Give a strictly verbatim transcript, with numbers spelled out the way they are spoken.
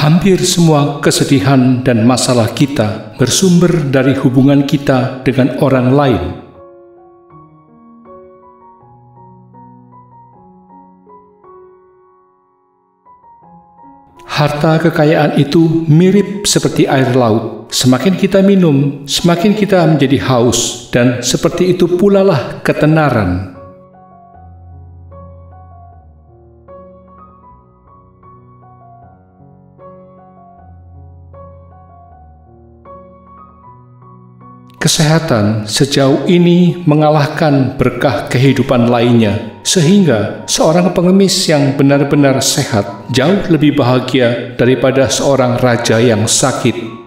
Hampir semua kesedihan dan masalah kita bersumber dari hubungan kita dengan orang lain. Harta kekayaan itu mirip seperti air laut. Semakin kita minum, semakin kita menjadi haus, dan seperti itu pula lah ketenaran. Kesehatan sejauh ini mengalahkan berkah kehidupan lainnya, sehingga seorang pengemis yang benar-benar sehat jauh lebih bahagia daripada seorang raja yang sakit.